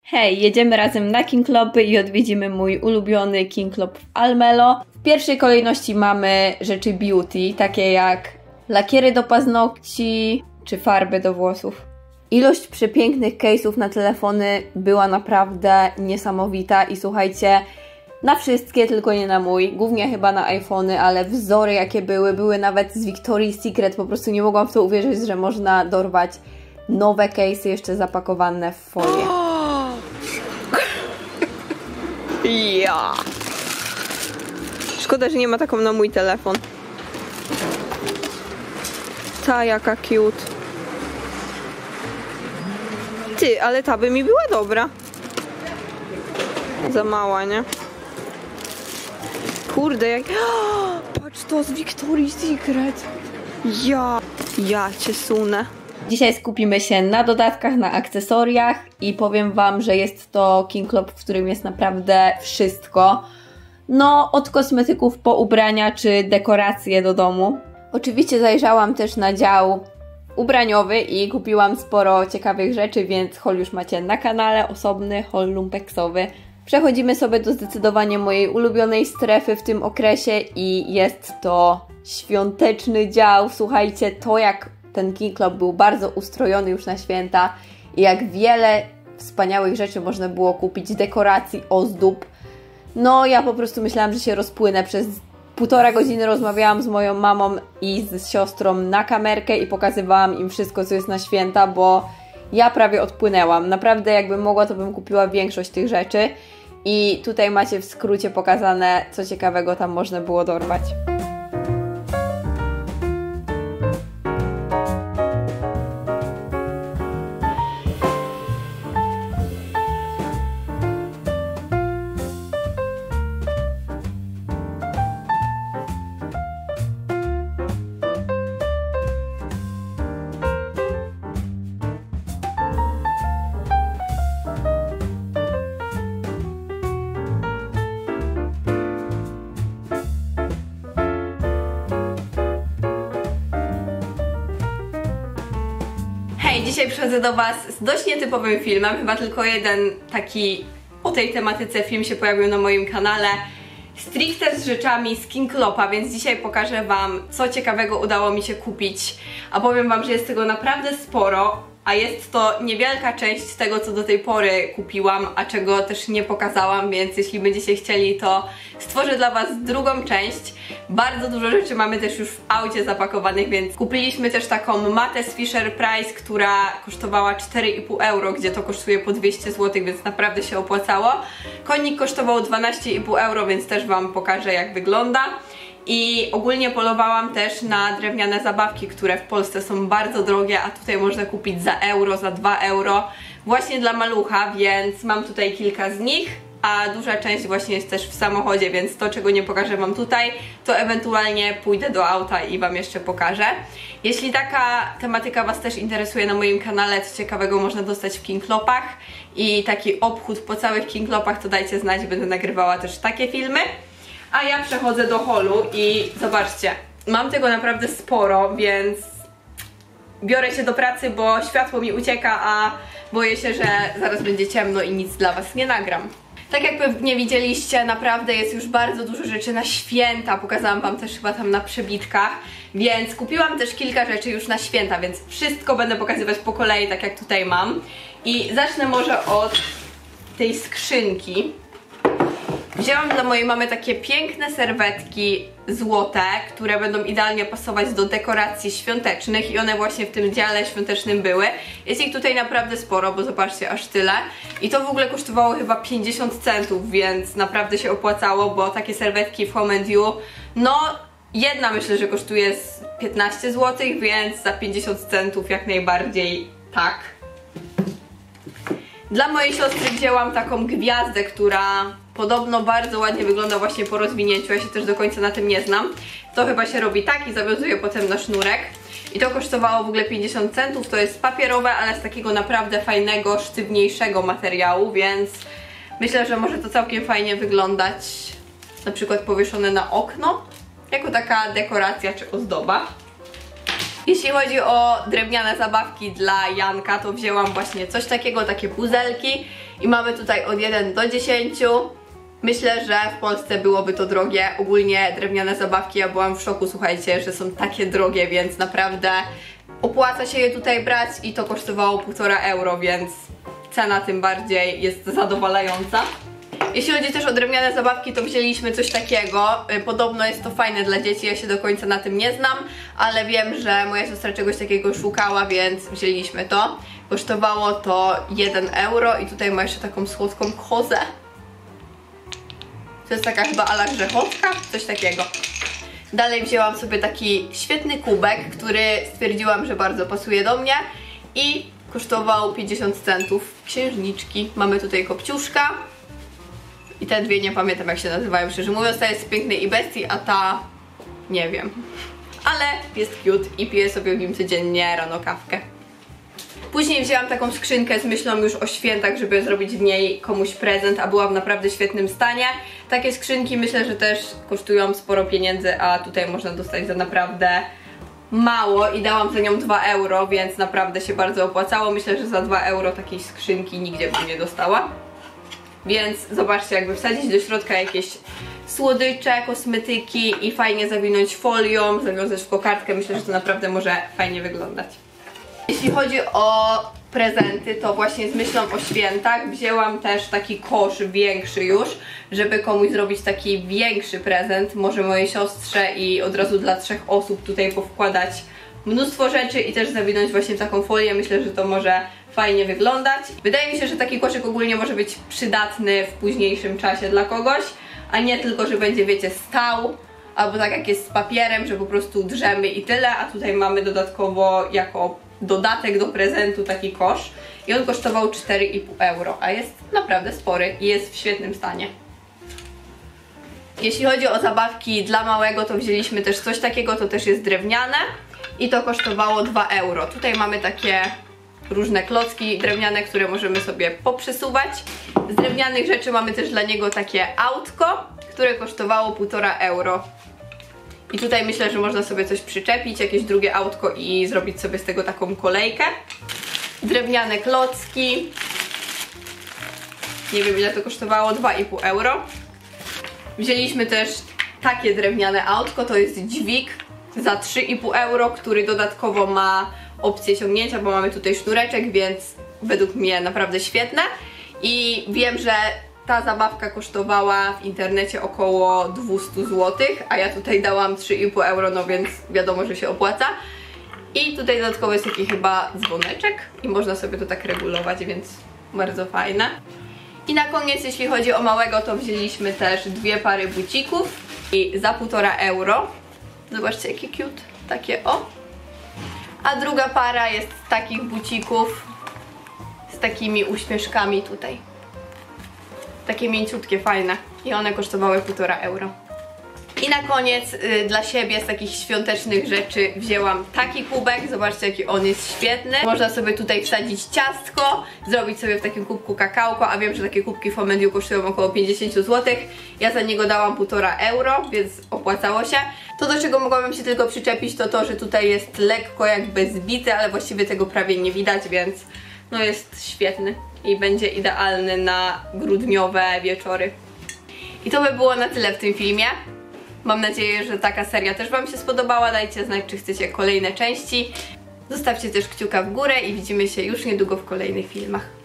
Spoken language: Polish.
Hej, jedziemy razem na King Cluby i odwiedzimy mój ulubiony King Club w Almelo. W pierwszej kolejności mamy rzeczy beauty, takie jak lakiery do paznokci czy farby do włosów. Ilość przepięknych case'ów na telefony była naprawdę niesamowita i słuchajcie, na wszystkie, tylko nie na mój, głównie chyba na iPhony, ale wzory jakie były nawet z Victoria's Secret, po prostu nie mogłam w to uwierzyć, że można dorwać nowe case'y jeszcze zapakowane w folię. Ja. Szkoda, że nie ma taką na mój telefon. Ta jaka cute. Ty, ale ta by mi była dobra. Za mała, nie? Kurde, jak... Patrz, to z Victoria's Secret. Ja cię sunę. Dzisiaj skupimy się na dodatkach, na akcesoriach i powiem wam, że jest to King Club, w którym jest naprawdę wszystko. No, od kosmetyków po ubrania czy dekoracje do domu. Oczywiście zajrzałam też na dział ubraniowy i kupiłam sporo ciekawych rzeczy, więc haul już macie na kanale, osobny haul lumpeksowy. Przechodzimy sobie do zdecydowanie mojej ulubionej strefy w tym okresie i jest to świąteczny dział. Słuchajcie, to jak ten King Club był bardzo ustrojony już na święta i jak wiele wspaniałych rzeczy można było kupić, dekoracji, ozdób. No ja po prostu myślałam, że się rozpłynę. Przez 1,5 godziny rozmawiałam z moją mamą i z siostrą na kamerkę i pokazywałam im wszystko, co jest na święta, bo ja prawie odpłynęłam. Naprawdę jakbym mogła, to bym kupiła większość tych rzeczy. I tutaj macie w skrócie pokazane, co ciekawego tam można było dorwać. Dzisiaj przychodzę do was z dość nietypowym filmem, chyba tylko jeden taki o tej tematyce film się pojawił na moim kanale, stricte z rzeczami z King Cluba, więc dzisiaj pokażę wam, co ciekawego udało mi się kupić, a powiem wam, że jest tego naprawdę sporo, a jest to niewielka część tego, co do tej pory kupiłam, a czego też nie pokazałam, więc jeśli będziecie chcieli, to stworzę dla was drugą część. Bardzo dużo rzeczy mamy też już w aucie zapakowanych, więc kupiliśmy też taką matę z Fisher Price, która kosztowała 4,5 euro, gdzie to kosztuje po 200 zł, więc naprawdę się opłacało. Konik kosztował 12,5 euro, więc też wam pokażę, jak wygląda. I ogólnie polowałam też na drewniane zabawki, które w Polsce są bardzo drogie, a tutaj można kupić za euro, za 2 euro właśnie dla malucha, więc mam tutaj kilka z nich, a duża część właśnie jest też w samochodzie, więc to, czego nie pokażę wam tutaj, to ewentualnie pójdę do auta i wam jeszcze pokażę. Jeśli taka tematyka was też interesuje na moim kanale, co ciekawego można dostać w King Clubach i taki obchód po całych King Clubach, to dajcie znać, będę nagrywała też takie filmy. A ja przechodzę do haulu i zobaczcie, mam tego naprawdę sporo, więc biorę się do pracy, bo światło mi ucieka, a boję się, że zaraz będzie ciemno i nic dla was nie nagram. Tak jak pewnie widzieliście, naprawdę jest już bardzo dużo rzeczy na święta, pokazałam wam też chyba tam na przebitkach, więc kupiłam też kilka rzeczy już na święta, więc wszystko będę pokazywać po kolei, tak jak tutaj mam. I zacznę może od tej skrzynki. Wzięłam dla mojej mamy takie piękne serwetki złote, które będą idealnie pasować do dekoracji świątecznych i one właśnie w tym dziale świątecznym były. Jest ich tutaj naprawdę sporo, bo zobaczcie, aż tyle. I to w ogóle kosztowało chyba 50 centów, więc naprawdę się opłacało, bo takie serwetki w Home & You, no jedna myślę, że kosztuje 15 zł, więc za 50 centów jak najbardziej tak. Dla mojej siostry wzięłam taką gwiazdę, która podobno bardzo ładnie wygląda właśnie po rozwinięciu, ja się też do końca na tym nie znam. To chyba się robi tak i zawiązuje potem na sznurek. I to kosztowało w ogóle 50 centów, to jest papierowe, ale z takiego naprawdę fajnego, sztywniejszego materiału, więc myślę, że może to całkiem fajnie wyglądać, na przykład powieszone na okno, jako taka dekoracja czy ozdoba. Jeśli chodzi o drewniane zabawki dla Janka, to wzięłam właśnie coś takiego, takie puzelki i mamy tutaj od 1 do 10. Myślę, że w Polsce byłoby to drogie. Ogólnie drewniane zabawki, ja byłam w szoku, słuchajcie, że są takie drogie, więc naprawdę opłaca się je tutaj brać i to kosztowało 1,5 euro, więc cena tym bardziej jest zadowalająca. Jeśli chodzi też o drewniane zabawki, to wzięliśmy coś takiego. Podobno jest to fajne dla dzieci, ja się do końca na tym nie znam, ale wiem, że moja siostra czegoś takiego szukała, więc wzięliśmy to. Kosztowało to 1 euro i tutaj ma jeszcze taką słodką kozę. To jest taka chyba a la grzechotka, coś takiego. Dalej wzięłam sobie taki świetny kubek, który stwierdziłam, że bardzo pasuje do mnie i kosztował 50 centów. Księżniczki. Mamy tutaj kopciuszka i te dwie nie pamiętam jak się nazywają, szczerze mówiąc. Ta jest z Pięknej i Bestii, a ta nie wiem. Ale jest cute i piję sobie w nim codziennie rano kawkę. Później wzięłam taką skrzynkę z myślą już o świętach, żeby zrobić w niej komuś prezent, a była w naprawdę świetnym stanie. Takie skrzynki myślę, że też kosztują sporo pieniędzy, a tutaj można dostać za naprawdę mało i dałam za nią 2 euro, więc naprawdę się bardzo opłacało. Myślę, że za 2 euro takiej skrzynki nigdzie bym nie dostała. Więc zobaczcie, jakby wsadzić do środka jakieś słodycze, kosmetyki i fajnie zawinąć folią, zawiązać w kokardkę, myślę, że to naprawdę może fajnie wyglądać. Jeśli chodzi o prezenty, to właśnie z myślą o świętach wzięłam też taki kosz większy już, żeby komuś zrobić taki większy prezent, może mojej siostrze i od razu dla 3 osób tutaj powkładać mnóstwo rzeczy i też zawinąć właśnie w taką folię. Myślę, że to może fajnie wyglądać. Wydaje mi się, że taki koszyk ogólnie może być przydatny w późniejszym czasie dla kogoś, a nie tylko, że będzie, wiecie, stał, albo tak jak jest z papierem, że po prostu drzemy i tyle, a tutaj mamy dodatkowo jako dodatek do prezentu taki kosz i on kosztował 4,5 euro, a jest naprawdę spory i jest w świetnym stanie. Jeśli chodzi o zabawki dla małego, to wzięliśmy też coś takiego, to też jest drewniane i to kosztowało 2 euro. Tutaj mamy takie różne klocki drewniane, które możemy sobie poprzesuwać. Z drewnianych rzeczy mamy też dla niego takie autko, które kosztowało 1,5 euro. I tutaj myślę, że można sobie coś przyczepić, jakieś drugie autko i zrobić sobie z tego taką kolejkę. Drewniane klocki. Nie wiem ile to kosztowało, 2,5 euro. Wzięliśmy też takie drewniane autko, to jest dźwig za 3,5 euro, który dodatkowo ma opcję ciągnięcia, bo mamy tutaj sznureczek, więc według mnie naprawdę świetne. I wiem, że ta zabawka kosztowała w internecie około 200 zł, a ja tutaj dałam 3,5 euro, no więc wiadomo, że się opłaca. I tutaj dodatkowo jest taki chyba dzwoneczek i można sobie to tak regulować, więc bardzo fajne. I na koniec, jeśli chodzi o małego, to wzięliśmy też 2 pary bucików i za 1,5 euro. Zobaczcie jakie cute, takie o. A druga para jest z takich bucików z takimi uśmieszkami tutaj. Takie mięciutkie, fajne. I one kosztowały 1,5 euro. I na koniec dla siebie z takich świątecznych rzeczy wzięłam taki kubek. Zobaczcie jaki on jest świetny. Można sobie tutaj wsadzić ciastko, zrobić sobie w takim kubku kakałko, a wiem, że takie kubki w Homediu kosztują około 50 zł. Ja za niego dałam 1,5 euro, więc opłacało się. To, do czego mogłabym się tylko przyczepić, to to, że tutaj jest lekko jakby zbity, ale właściwie tego prawie nie widać, więc no jest świetny i będzie idealny na grudniowe wieczory. I to by było na tyle w tym filmie. Mam nadzieję, że taka seria też Wam się spodobała. Dajcie znać, czy chcecie kolejne części. Zostawcie też kciuka w górę i widzimy się już niedługo w kolejnych filmach.